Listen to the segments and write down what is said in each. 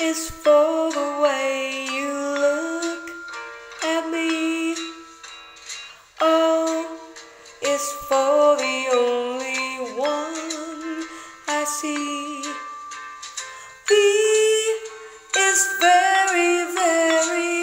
is for the way you look at me. O is for the only one I see. P is very, very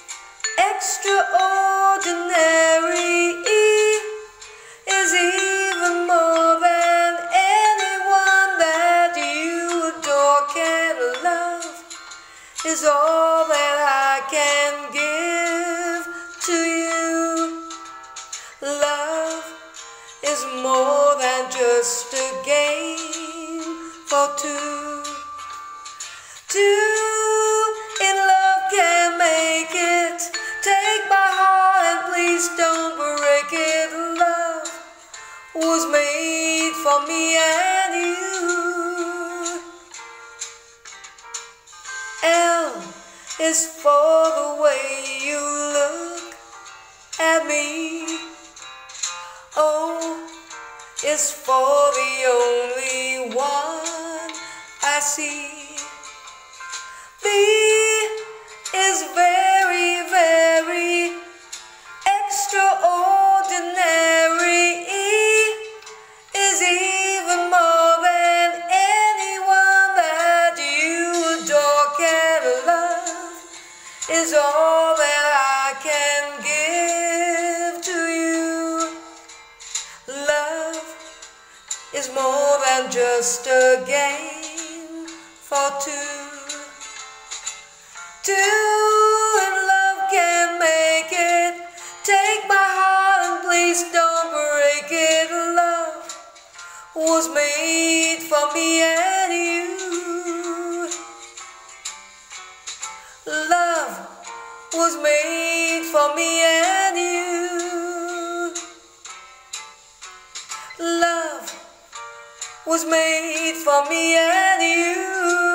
extraordinary. E is even more than anyone that you adore can love, is all that I can give to you. Love is more than just a game for two. Two in love can make it. Take my heart and please don't break it. Love was made for me and you. L is for the way you look at me. O is for the only one I see. V is very, very extraordinary. E is even more than anyone that you adore can love, is all that I can give to you. Love is more than just a game for two. Two in love can make it. Take my heart and please don't break it. Love was made for me and you. Love was made for me and you. Love was made for me and you.